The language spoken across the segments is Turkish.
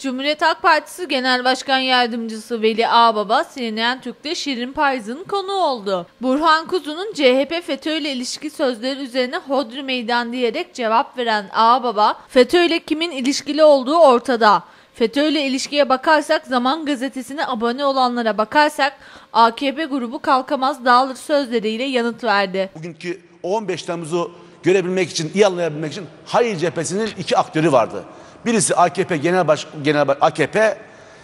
Cumhuriyet Halk Partisi Genel Başkan Yardımcısı Veli Ağbaba, CNN Türk'te Şirin Payız'ın konuğu oldu. Burhan Kuzu'nun CHP FETÖ ile ilişki sözleri üzerine hodri meydan diyerek cevap veren Ağbaba, FETÖ ile kimin ilişkili olduğu ortada. FETÖ ile ilişkiye bakarsak, Zaman Gazetesi'ne abone olanlara bakarsak AKP grubu kalkamaz dağılır sözleriyle yanıt verdi. Bugünkü 15 Temmuz'u görebilmek için, iyi anlayabilmek için Hayır Cephesi'nin iki aktörü vardı. Birisi AKP AKP,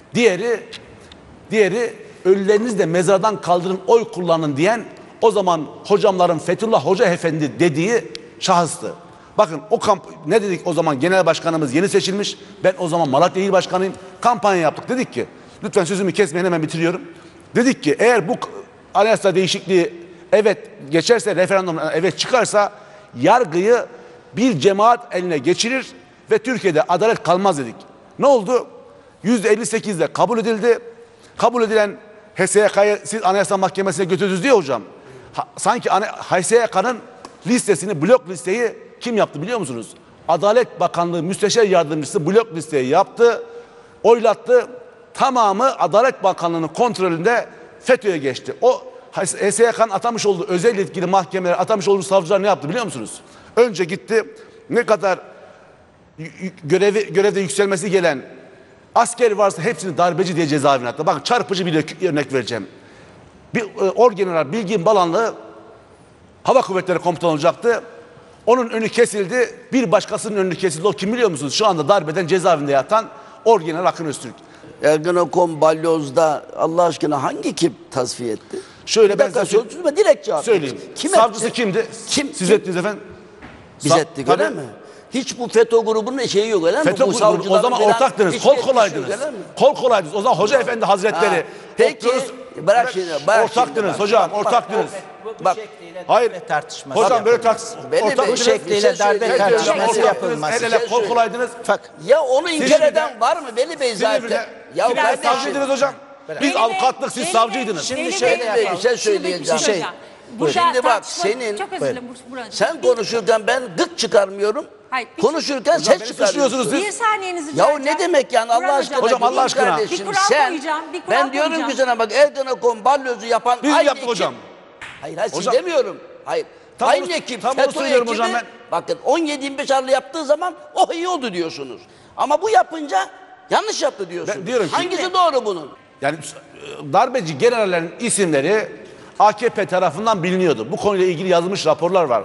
diğeri ölülerinizle mezardan kaldırın, oy kullanın diyen, o zaman hocamların Fethullah Hoca Efendi dediği şahıstı. Bakın ne dedik o zaman, genel başkanımız yeni seçilmiş. Ben o zaman Malatya İl Başkanıyım. Kampanya yaptık. Dedik ki, lütfen sözümü kesmeyin, hemen bitiriyorum. Dedik ki eğer bu anayasa değişikliği evet geçerse, referandumdan evet çıkarsa, yargıyı bir cemaat eline geçirir ve Türkiye'de adalet kalmaz dedik. Ne oldu? %58'de kabul edildi. Kabul edilen HSYK'yı siz Anayasa Mahkemesi'ne götürdünüz diye hocam. Sanki HSYK'nın listesini, blok listeyi kim yaptı biliyor musunuz? Adalet Bakanlığı Müsteşar Yardımcısı blok listeyi yaptı, oylattı. Tamamı Adalet Bakanlığı'nın kontrolünde FETÖ'ye geçti. O HSYK'nın atamış olduğu özel yetkili mahkemeler, atamış olduğu savcılar ne yaptı biliyor musunuz? Önce gitti, ne kadar görevde yükselmesi gelen asker varsa hepsini darbeci diye cezaevine attı. Bakın çarpıcı bir örnek vereceğim. Bir Orgeneral Bilgin Balanlı Hava Kuvvetleri Komutanı olacaktı. Onun önü kesildi. Bir başkasının önü kesildi. O kim biliyor musunuz? Şu anda darbeden cezaevinde yatan Orgeneral Akın Öztürk. Ergenekon Balyoz'da Allah aşkına hangi kim tasfiye etti? Şöyle ben size direkt cevap söyleyeyim. Savcısı kimdi? Siz ettiniz efendim. Biz ettik öyle mi? Hiç bu FETÖ grubunun şeyi yok öyle mi? FETÖ bu grubu, o zaman ortaktınız, kol kolaydınız. Kol kolaydınız. O zaman Hoca Efendi Hazretleri. Peki, bırak şimdi. Ortaktınız hocam, ortaktınız. Bak, hayır tartışması. Hocam böyle bu şekliyle darbe tartışması yapılmaz. El ele kol kolaydınız. Ya onu inkar eden var mı Veli Bey zaten? Ya savcıydınız hocam. Biz avukatlık, siz savcıydınız. Şimdi şöyle bir şey söyleyeceğim. Şimdi bak senin, sen konuşurken ben gık çıkarmıyorum. Hayır, konuşurken ses çıkarıyorsunuz. Bir saniyenizi ya ne demek yani Allah aşkına? Hocam Allah aşkına. Kardeşim, sen, ben diyorum ki sana bak Ergenekon Balyoz'u yapan biz aynı yaptık ekip. Hocam. Hayır siz demiyorum. Hayır. Aynı ekip. Tam onu söylüyorum hocam ben. Bakın 17-25 Aralık yaptığı zaman oh iyi oldu diyorsunuz. Ama bu yapınca yanlış yaptı diyorsunuz. Ben diyorum ki, hangisi doğru bunun? Yani darbeci generallerin isimleri AKP tarafından biliniyordu. Bu konuyla ilgili yazılmış raporlar var.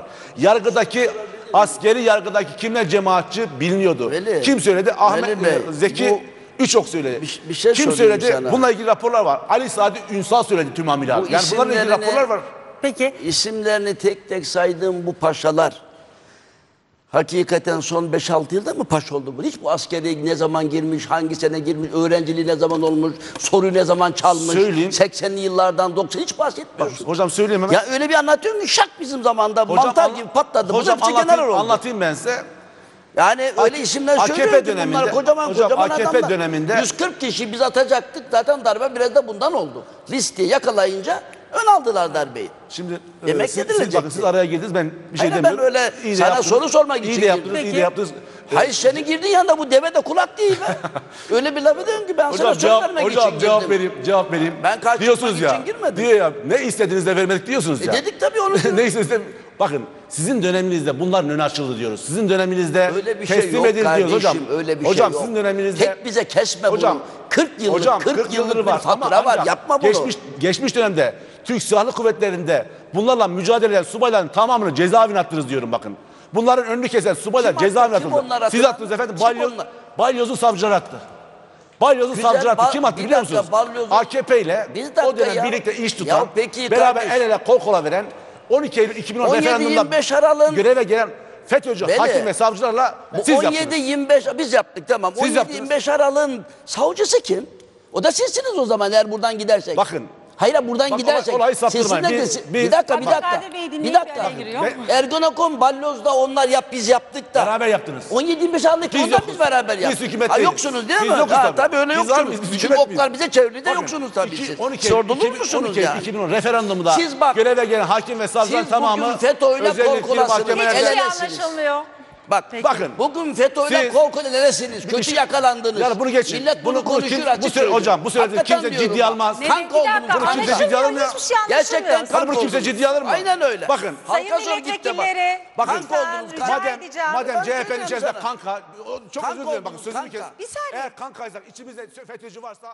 Askeri yargıdaki kimler cemaatçi biliniyordu. Veli, kim söyledi? Ahmet Bey, Zeki Üçok söyledi. Bir şey kim söyledi? Sana. Bununla ilgili raporlar var. Ali Sadi Ünsal söyledi tümamıyla. Yani bunlarla ilgili raporlar var. Peki. İsimlerini tek tek saydığım bu paşalar hakikaten son 5-6 yılda mı paşa oldu bu? Hiç bu askeri ne zaman girmiş, hangi sene girmiş, öğrenciliği ne zaman olmuş, soruyu ne zaman çalmış, söyleyeyim. 80'li yıllardan 90 hiç bahsetmiyorsun. Hocam söyleyeyim hemen. Ya öyle bir anlatıyorsun ki şak bizim zamanda mantar gibi patladı. Hocam anlatayım ben size. Yani öyle isimler söylüyor ki bunlar kocaman AKP adamlar. döneminde 140 kişi biz atacaktık zaten darbe biraz da bundan oldu. Listeyi yakalayınca ön aldılar darbeyi. Şimdi demek siz araya girdiniz, ben bir şey demiyorum. Ben öyle sana soru sormak için girdim. İyi de yaptınız. Hayır senin girdiğin yanında bu deve de kulak değil be. Öyle bir laf ediyorsun ki ben sana söz vermek için girdim. Cevap vereyim. Ben diyorsunuz ya. için girmedim. Diyor ya, ne istediğiniz de vermedik diyorsunuz ya. Dedik tabii onu. Ne istediğiniz bakın sizin döneminizde bunların önü açıldı diyoruz. Sizin döneminizde öyle bir şey teslim yok edildi diyoruz hocam. Öyle bir hocam şey yok. sizin döneminizde tek bize kesme hocam, bunu. 40 yıllık bir fatura var. Yapma bunu. Geçmiş dönemde Türk Silahlı Kuvvetleri'nde bunlarla mücadele eden subayların tamamını cezaevine attınız diyorum bakın. Bunların önünü kesen subaylar cezaevine atıldı. Siz attınız efendim. Balyoz'u savcılar attı. Balyoz'u savcılar attı. Kim attı biliyor musunuz? AKP ile o dönem birlikte iş tutan, beraber el ele kol kola veren, 12 Eylül 2010 referandumda göreve gelen FETÖ'cü hakim ve savcılarla siz yaptınız. 17-25 biz yaptık tamam. 17-25 Aralık'ın savcısı kim? O da sizsiniz o zaman eğer buradan gidersek. Bakın. Hayır buradan gidersek. Bir dakika. Ergenekon Balyoz'da onlar biz yaptık da. Beraber yaptınız. 17-25 Aralık onlar biz beraber yaptık. Biz hükümet değiliz. Yoksunuz değil mi? Biz yokuz tabii. Tabii öyle yoksunuz. Çünkü oklar bize çevrede bakın, yoksunuz tabii siz. 12 2010 referandumda siz bak, göreve gelen hakim ve savcıların tamamı FETÖ'yle kol kolasınız. Hiçbir şey anlaşılmıyor. Bak bakın. bugün FETÖ'yle Siz- kol koledesiniz. Kötü yakalandınız. Yani bunu geçin. Millet bunu konuşur açık söylüyor. Hocam bu söylediğiniz Hakikaten kimse diyorum ciddiye bak. almaz. Ne- Kanka bir oldunuz. dakika, Bunu kimse ciddiye alır mı? Hiçbir şey Gerçekten anlaşılmıyor. Hani bunu kimse oldunuz. ciddiye alır mı? Aynen öyle. Bakın. Sayın Halka zor gitti bak. milletvekilleri, Bakın. Kanka oldunuz. rica Madem, edeceğim. madem CHP'nin Söylüyorum içerisinde sana. kanka, çok Kanka özür dilerim bakın oldunuz, sözümü kes. kanka. Bir saniye. Eğer kankaysak içimizde FETÖ'cü varsa